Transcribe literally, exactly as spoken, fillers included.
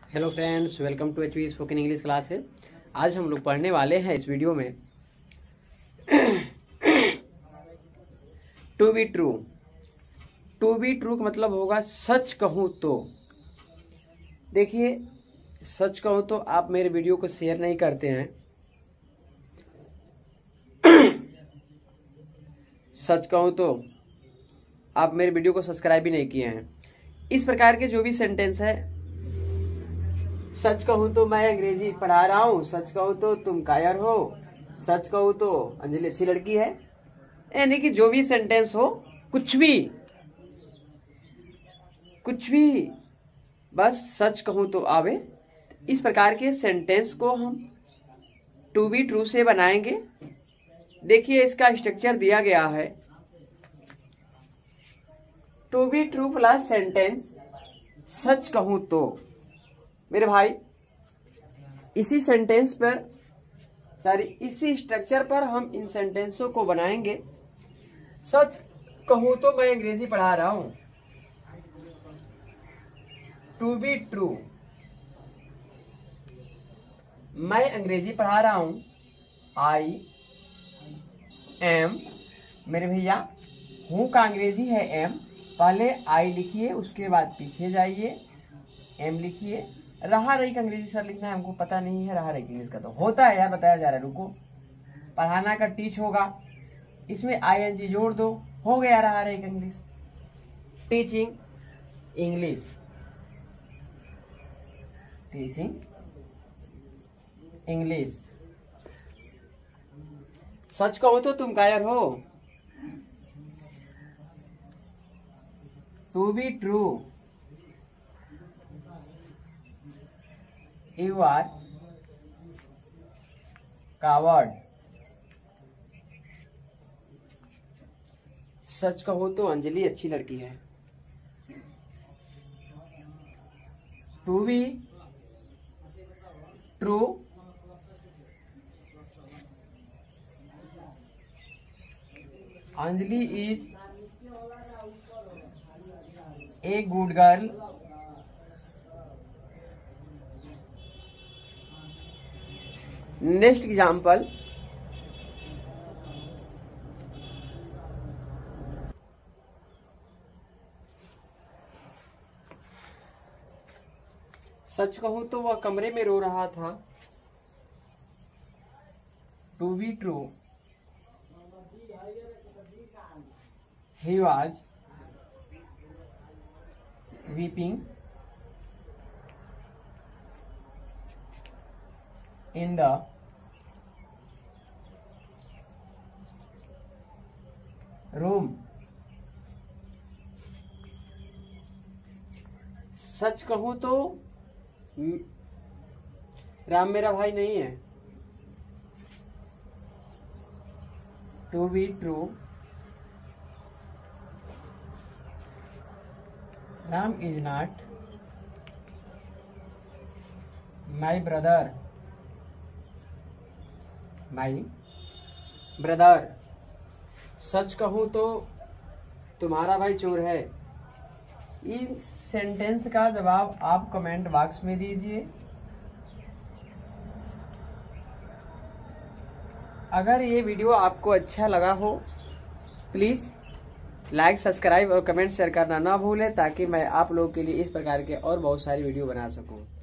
Hello friends, welcome to H V spoken English class है। आज हम लोग पढ़ने वाले हैं इस वीडियो में to be true. To be true का मतलब होगा सच कहूं तो। देखिए, सच कहूं तो आप मेरे वीडियो को शेयर नहीं करते हैं, सच कहूं तो आप मेरे वीडियो को सब्सक्राइब भी नहीं किए हैं। इस प्रकार के जो भी सेंटेंस है, सच कहूं तो मैं अंग्रेजी पढ़ा रहा हूं, सच कहूं तो तुम कायर हो, सच कहूं तो अंजलि अच्छी लड़की है, यानी कि जो भी सेंटेंस हो, कुछ भी कुछ भी बस सच कहूं तो आवे। इस प्रकार के सेंटेंस को हम टू बी ट्रू से बनाएंगे। देखिए, इसका स्ट्रक्चर दिया गया है, to be true plus sentence सच कहूं तो। मेरे भाई, इसी सेंटेंस पर सॉरी इसी स्ट्रक्चर पर हम इन सेंटेंसों को बनाएंगे। सच कहूं तो मैं अंग्रेजी पढ़ा रहा हूं, टू बी ट्रू मैं अंग्रेजी पढ़ा रहा हूं, आई एम। मेरे भैया, हूं का अंग्रेजी है एम। पहले आई लिखिए, उसके बाद पीछे जाइए, एम लिखिए। रहा रही का अंग्रेजी सर लिखना है, हमको पता नहीं है। रहा रही इंग्लिश का तो होता है यार, बताया जा रहा है। रुको, पढ़ाना का टीच होगा, इसमें आई एन जी जोड़ दो, हो गया रहा रही का English. Teaching English, teaching English. सच कहो तो तुम कायर हो, to be true you are coward. सच कहो तो अंजलि अच्छी लड़की है, to be true Anjali is a good girl. Next example, सच कहूं तो वह कमरे में रो रहा था, to be true he was weeping in the room। सच कहूं तो राम मेरा भाई नहीं है, to be true Ram is not my brother my brother. सच कहूं तो तुम्हारा भाई चोर है। इस सेंटेंस का जवाब आप कमेंट बॉक्स में दीजिए। अगर ये वीडियो आपको अच्छा लगा हो, प्लीज लाइक, सब्सक्राइब और कमेंट शेयर करना ना भूलें, ताकि मैं आप लोगों के लिए इस प्रकार के और बहुत सारी वीडियो बना सकूं।